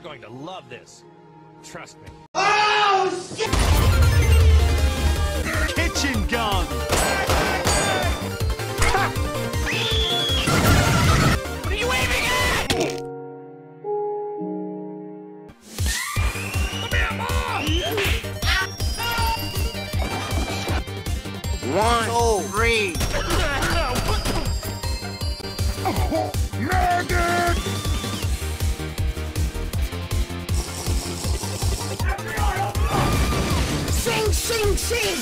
going to love this. Trust me. Oh, shit! Kitchen gun! What are you aiming at? Come here, Mom! 1, 2, 3. Oh, maggot! Sing, sing, sing!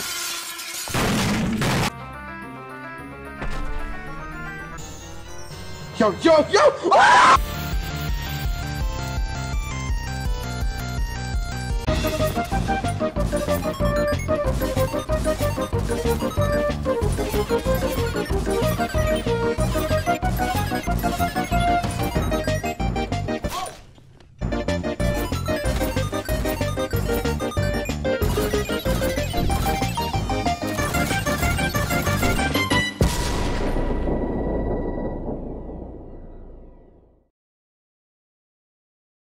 Yo, yo, yo! Ah!